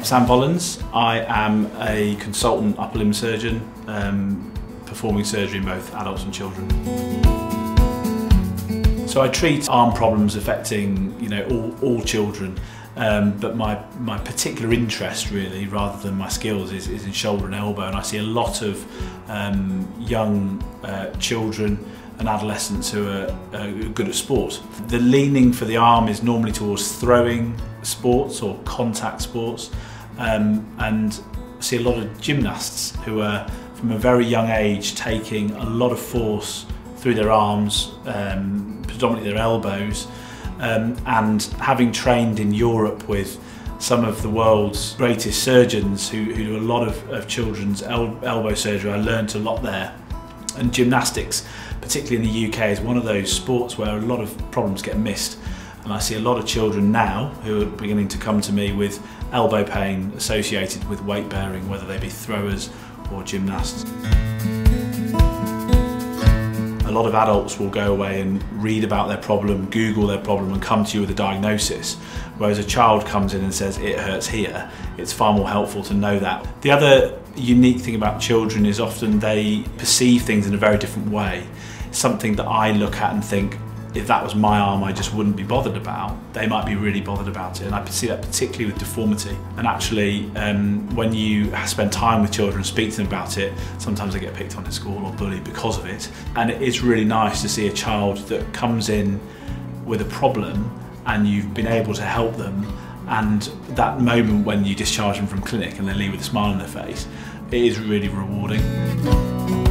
Sam Vollans. I am a consultant upper limb surgeon, performing surgery in both adults and children. So I treat arm problems affecting, all children, but my particular interest really, rather than my skills, is in shoulder and elbow, and I see a lot of young children and adolescents who are good at sport. The leaning for the arm is normally towards throwing sports or contact sports, and I see a lot of gymnasts who are from a very young age taking a lot of force through their arms, predominantly their elbows, and having trained in Europe with some of the world's greatest surgeons who do a lot of children's elbow surgery, I learned a lot there. And gymnastics, particularly in the UK, is one of those sports where a lot of problems get missed. And I see a lot of children now who are beginning to come to me with elbow pain associated with weight bearing, whether they be throwers or gymnasts. A lot of adults will go away and read about their problem, Google their problem and come to you with a diagnosis, whereas a child comes in and says it hurts here. It's far more helpful to know that. The other unique thing about children is often they perceive things in a very different way. Something that I look at and think, if that was my arm I just wouldn't be bothered about, they might be really bothered about it, and I see that particularly with deformity. And actually when you spend time with children and speak to them about it, sometimes they get picked on in school or bullied because of it, and it is really nice to see a child that comes in with a problem and you've been able to help them, and that moment when you discharge them from clinic and they leave with a smile on their face, it is really rewarding.